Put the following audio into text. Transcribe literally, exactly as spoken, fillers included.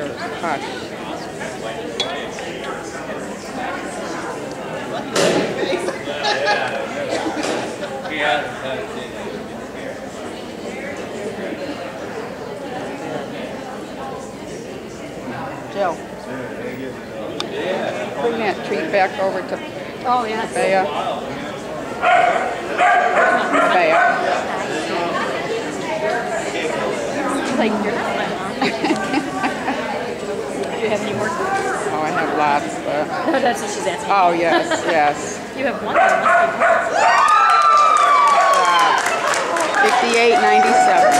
Here, hush. Jill, bring that treat back over to Oh, yeah. Bea. Bea. Like, you're not my mom. Do you have any more? Oh, I have lots, but... That's what she's asking. Oh, yes, yes. You have one, there must be more. Uh, fifty-eight ninety-seven.